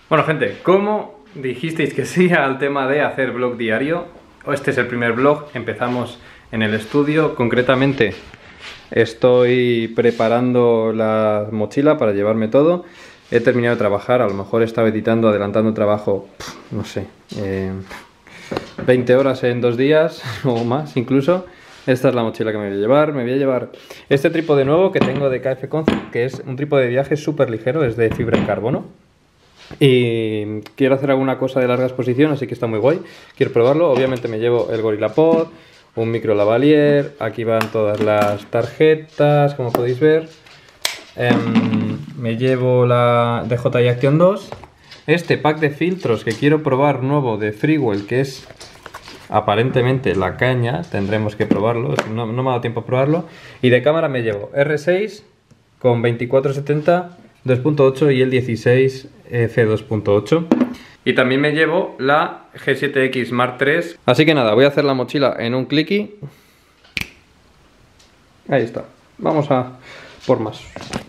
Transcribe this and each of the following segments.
Bueno, gente, como dijisteis que sí al tema de hacer vlog diario, este es el primer vlog. Empezamos en el estudio, concretamente estoy preparando la mochila para llevarme todo. He terminado de trabajar, a lo mejor he estado editando, adelantando trabajo, no sé, 20 horas en 2 días o más incluso. Esta es la mochila que me voy a llevar. Me voy a llevar este trípode nuevo que tengo de KF Concept, que es un trípode de viaje súper ligero, es de fibra de carbono. Y quiero hacer alguna cosa de larga exposición, así que está muy guay. Quiero probarlo. Obviamente me llevo el GorillaPod, un micro lavalier. Aquí van todas las tarjetas, como podéis ver. Me llevo la DJI Action 2. Este pack de filtros que quiero probar nuevo de Freewell, que es aparentemente la caña. Tendremos que probarlo, no me ha dado tiempo a probarlo. Y de cámara me llevo R6 con 24-70 2.8 y el 16 f2.8. Y también me llevo la G7X Mark III. Así que nada, voy a hacer la mochila en un clicky. Ahí está. Vamos a por más.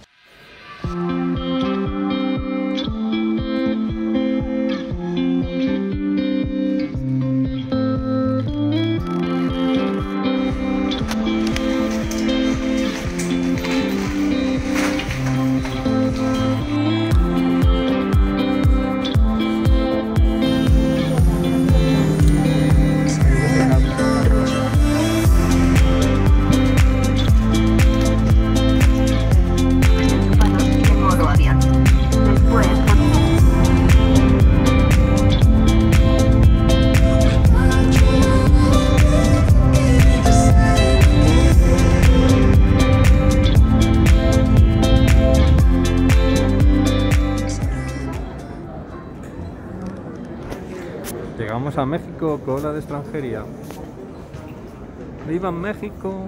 Llegamos a México, cola de extranjería. ¡Viva México!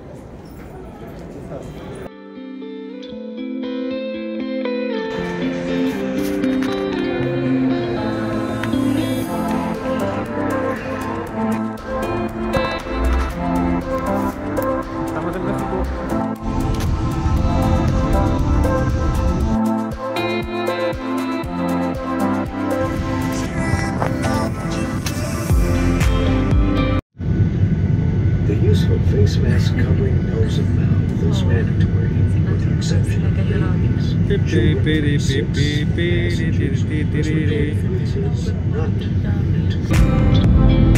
Estamos en México. Face mask covering nose and mouth is mandatory, with the exception of babies. Children 6, passengers, personal defenses not permitted.